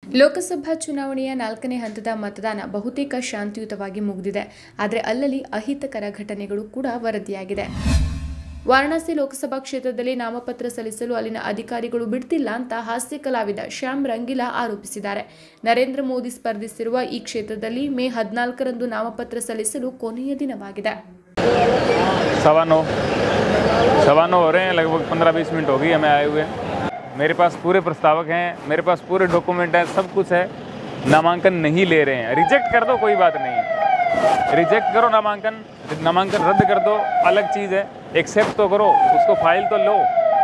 ಲೋಕಸಭಾ ಚುನಾವಣೆಯ 4ನೇ ಹಂತದ ಮತದಾನ ಬಹುತೇಕ ಶಾಂತಿಯುತವಾಗಿ ಮುಗಿದಿದೆ. ಆದರೆ ಅಲ್ಲಲ್ಲಿ ಅಹಿತಕರ ಘಟನೆಗಳು ಕೂಡ ವರದಿಯಾಗಿದೆ. ವಾರಣಾಸಿ ಲೋಕಸಭಾ ಕ್ಷೇತ್ರದಲ್ಲಿ ನಾಮಪತ್ರ ಸಲ್ಲಿಸಲು ಅಲ್ಲಿನ ಅಧಿಕಾರಿಗಳು ಬಿಡ್ತಿಲ್ಲ ಅಂತ ಹಾಸ್ಯ ಕಲಾವಿದ ಶ್ಯಾಮ್ ರಂಗೀಲಾ ಆರೋಪಿಸಿದ್ದಾರೆ. ನರೇಂದ್ರ ಮೋದಿ ಸ್ಪರ್ಧಿಸಿರುವ ಈ ಕ್ಷೇತ್ರದಲ್ಲಿ ಮೇ 14ರಂದು ನಾಮಪತ್ರ ಸಲ್ಲಿಸಲು ಕೊನೆಯ ದಿನವಾಗಿದೆ. 9:15 हो रहे हैं, लगभग 15-20 मिनट हो गई हमें आए हुए. मेरे पास पूरे प्रस्तावक हैं, मेरे पास पूरे डॉक्यूमेंट हैं, सब कुछ है. नामांकन नहीं ले रहे हैं. रिजेक्ट कर दो, कोई बात नहीं है. रिजेक्ट करो नामांकन रद्द कर दो, अलग चीज़ है. एक्सेप्ट तो करो, उसको फाइल तो लो.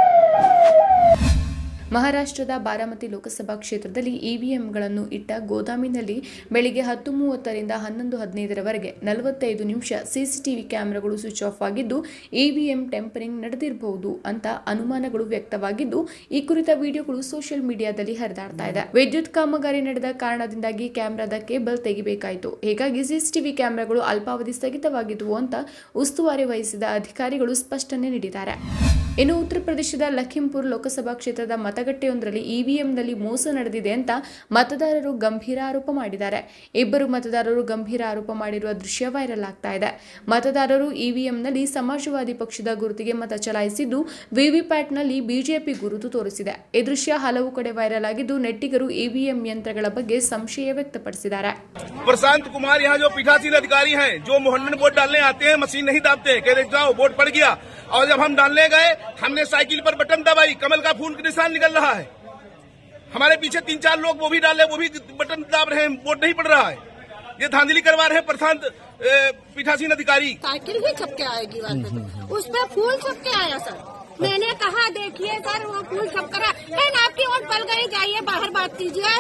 ಮಹಾರಾಷ್ಟ್ರದ ಬಾರಾಮತಿ ಲೋಕಸಭಾ ಕ್ಷೇತ್ರದಲ್ಲಿ ಇವಿಎಂಗಳನ್ನು ಇಟ್ಟ ಗೋದಾಮಿನಲ್ಲಿ ಬೆಳಿಗ್ಗೆ 10:30ರಿಂದ 11:15ರವರೆಗೆ 45 ನಿಮಿಷ ಸಿಸಿಟಿವಿ ಕ್ಯಾಮೆರಾಗಳು ಸ್ವಿಚ್ ಆಫ್ ಆಗಿದ್ದು ಇವಿಎಂ ಟೆಂಪರಿಂಗ್ ನಡೆದಿರಬಹುದು ಅಂತ ಅನುಮಾನಗಳು ವ್ಯಕ್ತವಾಗಿದ್ದು ಈ ಕುರಿತ ವಿಡಿಯೋಗಳು ಸೋಷಿಯಲ್ ಮೀಡಿಯಾದಲ್ಲಿ ಹರಿದಾಡ್ತಾ ಇದೆ. ವಿದ್ಯುತ್ ಕಾಮಗಾರಿ ನಡೆದ ಕಾರಣದಿಂದಾಗಿ ಕ್ಯಾಮೆರಾದ ಕೇಬಲ್ ತೆಗಿಬೇಕಾಯಿತು. ಹೀಗಾಗಿ ಸಿಸಿಟಿವಿ ಕ್ಯಾಮೆರಾಗಳು ಅಲ್ಪಾವಧಿ ಸ್ಥಗಿತವಾಗಿದ್ದವು ಅಂತ ಉಸ್ತುವಾರಿ ವಹಿಸಿದ ಅಧಿಕಾರಿಗಳು ಸ್ಪಷ್ಟನೆ ನೀಡಿದ್ದಾರೆ. ಇನ್ನು ಉತ್ತರ ಪ್ರದೇಶದ ಲಖೀಂಪುರ್ ಲೋಕಸಭಾ ಕ್ಷೇತ್ರದ ಮತಗಟ್ಟೆಯೊಂದರಲ್ಲಿ ಇವಿಎಂನಲ್ಲಿ ಮೋಸ ನಡೆದಿದೆ ಅಂತ ಮತದಾರರು ಗಂಭೀರ ಆರೋಪ ಮಾಡಿದ್ದಾರೆ. ಇಬ್ಬರು ಮತದಾರರು ಗಂಭೀರ ಆರೋಪ ಮಾಡಿರುವ ದೃಶ್ಯ ವೈರಲ್ ಆಗ್ತಾ ಇದೆ. ಮತದಾರರು ಇವಿಎಂನಲ್ಲಿ ಸಮಾಜವಾದಿ ಪಕ್ಷದ ಗುರುತಿಗೆ ಮತ ಚಲಾಯಿಸಿದ್ದು ವಿವಿಪ್ಯಾಟ್ನಲ್ಲಿ ಬಿಜೆಪಿ ಗುರುತು ತೋರಿಸಿದೆ. ಈ ದೃಶ್ಯ ಹಲವು ಕಡೆ ವೈರಲ್ ಆಗಿದ್ದು ನೆಟ್ಟಿಗರು ಇವಿಎಂ ಯಂತ್ರಗಳ ಬಗ್ಗೆ ಸಂಶಯ ವ್ಯಕ್ತಪಡಿಸಿದ್ದಾರೆ. प्रशांत कुमार यहाँ जो पीठासीन अधिकारी हैं, जो मोहल्ले में वोट डालने आते हैं, मशीन नहीं दाबते, कहते जाओ वोट पड़ गया. और जब हम डालने गए, हमने साइकिल पर बटन दबाई, कमल का फूल का निशान निकल रहा है. हमारे पीछे 3-4 लोग वो भी डाले, वो भी बटन दाब रहे हैं, वोट नहीं पड़ रहा है. ये धांधली करवा रहे हैं प्रशांत पीठासीन अधिकारी. साइकिल ही छपके आएगी उस पर फूल छपके आया सर. मैंने कहा देखिए सर वो फूल छप कर आपकी वोट पड़ गई, जाइए बाहर बात कीजिए.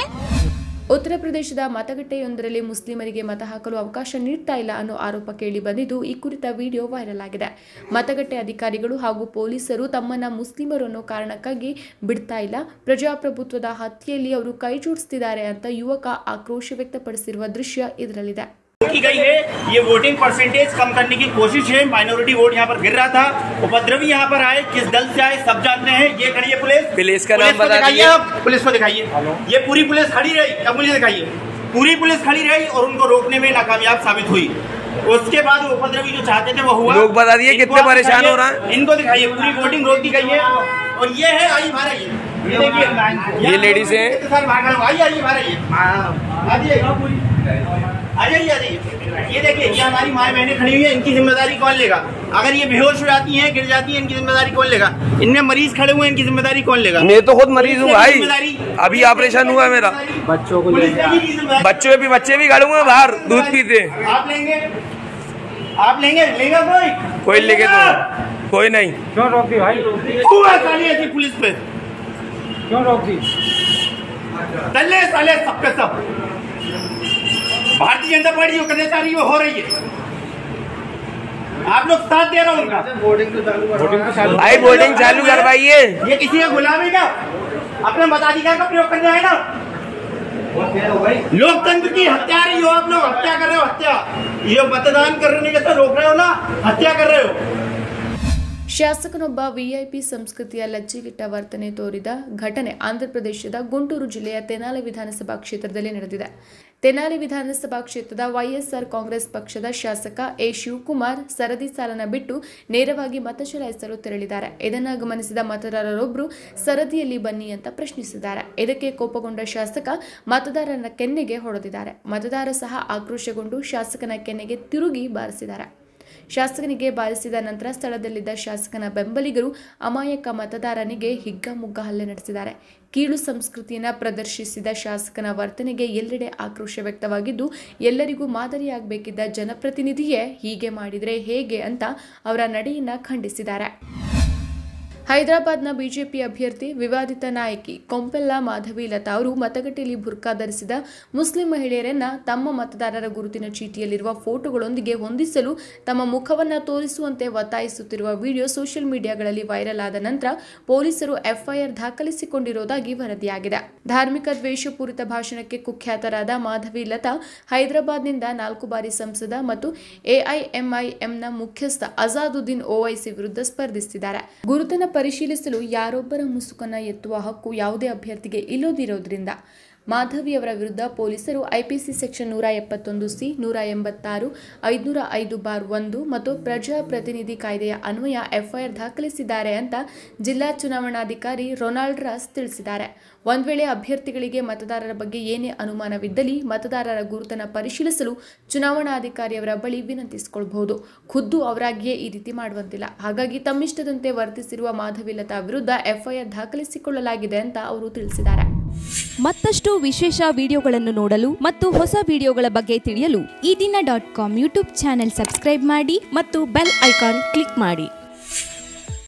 ಉತ್ತರ ಪ್ರದೇಶದ ಮತಗಟ್ಟೆಯೊಂದರಲ್ಲಿ ಮುಸ್ಲಿಮರಿಗೆ ಮತ ಹಾಕಲು ಅವಕಾಶ ನೀಡ್ತಾ ಇಲ್ಲ ಅನ್ನೋ ಆರೋಪ ಕೇಳಿ ಬಂದಿದ್ದು ಈ ಕುರಿತ ವಿಡಿಯೋ ವೈರಲ್ ಆಗಿದೆ. ಮತಗಟ್ಟೆ ಅಧಿಕಾರಿಗಳು ಹಾಗೂ ಪೊಲೀಸರು ತಮ್ಮನ್ನ ಮುಸ್ಲಿಮರು ಅನ್ನೋ ಕಾರಣಕ್ಕಾಗಿ ಬಿಡ್ತಾ ಇಲ್ಲ, ಪ್ರಜಾಪ್ರಭುತ್ವದ ಹತ್ಯೆಯಲ್ಲಿ ಅವರು ಕೈ ಜೋಡಿಸ್ತಿದ್ದಾರೆ ಅಂತ ಯುವಕ ಆಕ್ರೋಶ ವ್ಯಕ್ತಪಡಿಸಿರುವ ದೃಶ್ಯ ಇದರಲ್ಲಿದೆ. की गई है ये वोटिंग परसेंटेज कम करने की कोशिश है. माइनॉरिटी वोट यहाँ पर गिर रहा था. उपद्रवी यहाँ पर आए, किस दल से आए सब जानते हैं. ये खड़ी है पुलिस का नाम बता दीजिए. पुलिस को दिखाइए. ये पूरी पुलिस खड़ी रही, अब मुझे दिखाइए. पूरी पुलिस खड़ी रही और उनको रोकने में नाकामयाब साबित हुई. उसके बाद उपद्रवी जो चाहते थे वो हुआ. लोग बता दिए कितने परेशान हो रहा है. इनको दिखाइए, पूरी वोटिंग रोक दी गई है. और ये है आई भारत, ये देखिए ये लेडीज है. आ जाइए ये देखिए, ये हमारी माँ बहनें खड़ी हुई है, इनकी जिम्मेदारी कौन लेगा? अगर ये बेहोश हो जाती हैं, गिर जाती हैं, इनकी जिम्मेदारी कौन लेगा? इनमें मरीज खड़े हुए हैं, इनकी जिम्मेदारी कौन लेगा? मैं तो खुद मरीज हूँ भाई, अभी ऑपरेशन हुआ है मेरा. बच्चों को बच्चे भी खड़े हुए हैं बाहर दूध पीते. आप लेंगे लेगा कोई लेके तो कोई नहीं. क्यों रोक दी भाई? ऐसी पुलिस पे क्यों रोक दी? साले सबके सब भारतीय जनता पार्टी जो करना चाह रही है वो हो रही है. आप लोग साथ दे रहे हो उनका. वोटिंग चालू करवाइए. ये किसी का गुलाम है ना, अपने मताधिकार का प्रयोग करना है ना. लोकतंत्र की हत्या रही हो आप लोग, हत्या कर रहे हो. हत्या ये मतदान करने के साथ रोक रहे हो ना, हत्या कर रहे हो. ಶಾಸಕನೊಬ್ಬ ವಿಐಪಿ ಸಂಸ್ಕೃತಿಯ ಲಜ್ಜೆಗೆಟ್ಟ ವರ್ತನೆ ತೋರಿದ ಘಟನೆ ಆಂಧ್ರಪ್ರದೇಶದ ಗುಂಟೂರು ಜಿಲ್ಲೆಯ ತೆನಾಲಿ ವಿಧಾನಸಭಾ ಕ್ಷೇತ್ರದಲ್ಲಿ ನಡೆದಿದೆ. ತೆನಾಲಿ ವಿಧಾನಸಭಾ ಕ್ಷೇತ್ರದ ವೈಎಸ್ಆರ್ ಕಾಂಗ್ರೆಸ್ ಪಕ್ಷದ ಶಾಸಕ ಎ ಶಿವಕುಮಾರ್ ಸರದಿ ಸಾಲನ ಬಿಟ್ಟು ನೇರವಾಗಿ ಮತ ಚಲಾಯಿಸಲು ತೆರಳಿದ್ದಾರೆ. ಇದನ್ನು ಗಮನಿಸಿದ ಮತದಾರರೊಬ್ಬರು ಸರದಿಯಲ್ಲಿ ಬನ್ನಿ ಅಂತ ಪ್ರಶ್ನಿಸಿದ್ದಾರೆ. ಇದಕ್ಕೆ ಕೋಪಗೊಂಡ ಶಾಸಕ ಮತದಾರನ ಕೆನ್ನೆಗೆ ಹೊಡೆದಿದ್ದಾರೆ. ಮತದಾರ ಸಹ ಆಕ್ರೋಶಗೊಂಡು ಶಾಸಕನ ಕೆನ್ನೆಗೆ ತಿರುಗಿ ಬಾರಿಸಿದ್ದಾರೆ. ಶಾಸಕನಿಗೆ ಬಾರಿಸಿದ ನಂತರ ಸ್ಥಳದಲ್ಲಿದ್ದ ಶಾಸಕನ ಬೆಂಬಲಿಗರು ಅಮಾಯಕ ಮತದಾರನಿಗೆ ಹಿಗ್ಗಾಮುಗ್ಗ ಹಲ್ಲೆ ನಡೆಸಿದ್ದಾರೆ. ಕೀಳು ಸಂಸ್ಕೃತಿಯನ್ನು ಪ್ರದರ್ಶಿಸಿದ ಶಾಸಕನ ವರ್ತನೆಗೆ ಎಲ್ಲೆಡೆ ಆಕ್ರೋಶ ವ್ಯಕ್ತವಾಗಿದ್ದು ಎಲ್ಲರಿಗೂ ಮಾದರಿಯಾಗಬೇಕಿದ್ದ ಜನಪ್ರತಿನಿಧಿಯೇ ಹೀಗೆ ಮಾಡಿದರೆ ಹೇಗೆ ಅಂತ ಅವರ ನಡೆಯನ್ನ ಖಂಡಿಸಿದ್ದಾರೆ. ಹೈದರಾಬಾದ್ನ ಬಿಜೆಪಿ ಅಭ್ಯರ್ಥಿ ವಿವಾದಿತ ನಾಯಕಿ ಕೊಂಪೆಲ್ಲಾ ಮಾಧವಿ ಲತಾ ಅವರು ಮತಗಟ್ಟೆಯಲ್ಲಿ ಬುರ್ಕಾ ಧರಿಸಿದ ಮುಸ್ಲಿಂ ಮಹಿಳೆಯರನ್ನ ತಮ್ಮ ಮತದಾರರ ಗುರುತಿನ ಚೀಟಿಯಲ್ಲಿರುವ ಫೋಟೋಗಳೊಂದಿಗೆ ಹೊಂದಿಸಲು ತಮ್ಮ ಮುಖವನ್ನು ತೋರಿಸುವಂತೆ ಒತ್ತಾಯಿಸುತ್ತಿರುವ ವಿಡಿಯೋ ಸೋಷಿಯಲ್ ಮೀಡಿಯಾಗಳಲ್ಲಿ ವೈರಲ್ ಆದ ನಂತರ ಪೊಲೀಸರು ಎಫ್ಐಆರ್ ದಾಖಲಿಸಿಕೊಂಡಿರುವುದಾಗಿ ವರದಿಯಾಗಿದೆ. ಧಾರ್ಮಿಕ ದ್ವೇಷಪೂರಿತ ಭಾಷಣಕ್ಕೆ ಕುಖ್ಯಾತರಾದ ಮಾಧವಿ ಲತಾ ಹೈದರಾಬಾದ್ನಿಂದ 4 ಬಾರಿ ಸಂಸದ ಮತ್ತು ಎಐಎಂಐಎಂನ ಮುಖ್ಯಸ್ಥ ಅಜಾದುದ್ದೀನ್ ಓವೈಸಿ ವಿರುದ್ಧ ಸ್ಪರ್ಧಿಸಿದ್ದಾರೆ. ಗುರುತನ ಪರಿಶೀಲಿಸಲು ಯಾರೊಬ್ಬರ ಮುಸುಕನ್ನ ಎತ್ತುವ ಹಕ್ಕು ಯಾವುದೇ ಅಭ್ಯರ್ಥಿಗೆ ಇಲ್ಲದಿರೋದ್ರಿಂದ ಮಾಧವಿ ಅವರ ವಿರುದ್ಧ ಪೊಲೀಸರು ಐಪಿಸಿ ಸೆಕ್ಷನ್ 171C 186 505/1 ಮತ್ತು ಪ್ರಜಾಪ್ರತಿನಿಧಿ ಕಾಯ್ದೆಯ ಅನ್ವಯ ಎಫ್ಐಆರ್ ದಾಖಲಿಸಿದ್ದಾರೆ ಅಂತ ಜಿಲ್ಲಾ ಚುನಾವಣಾಧಿಕಾರಿ ರೊನಾಲ್ಡ್ ರಾಸ್ ತಿಳಿಸಿದ್ದಾರೆ. ಒಂದು ವೇಳೆ ಅಭ್ಯರ್ಥಿಗಳಿಗೆ ಮತದಾರರ ಬಗ್ಗೆ ಏನೇ ಅನುಮಾನವಿದ್ದಲ್ಲಿ ಮತದಾರರ ಗುರುತನ್ನು ಪರಿಶೀಲಿಸಲು ಚುನಾವಣಾಧಿಕಾರಿಯವರ ಬಳಿ ವಿನಂತಿಸಿಕೊಳ್ಳಬಹುದು. ಖುದ್ದು ಅವರಾಗಿಯೇ ಈ ರೀತಿ ಮಾಡುವಂತಿಲ್ಲ. ಹಾಗಾಗಿ ತಮ್ಮಿಷ್ಟದಂತೆ ವರ್ತಿಸಿರುವ ಮಾಧವಿಲತಾ ವಿರುದ್ಧ ಎಫ್ಐಆರ್ ದಾಖಲಿಸಿಕೊಳ್ಳಲಾಗಿದೆ ಅಂತ ಅವರು ತಿಳಿಸಿದ್ದಾರೆ. ಮತ್ತಷ್ಟು ವಿಶೇಷ ವಿಡಿಯೋಗಳನ್ನು ನೋಡಲು ಮತ್ತು ಹೊಸ ವಿಡಿಯೋಗಳ ಬಗ್ಗೆ ತಿಳಿಯಲು ಈ ದಿನ .com ಯೂಟ್ಯೂಬ್ ಚಾನೆಲ್ ಸಬ್ಸ್ಕ್ರೈಬ್ ಮಾಡಿ ಮತ್ತು ಬೆಲ್ ಐಕಾನ್ ಕ್ಲಿಕ್ ಮಾಡಿ.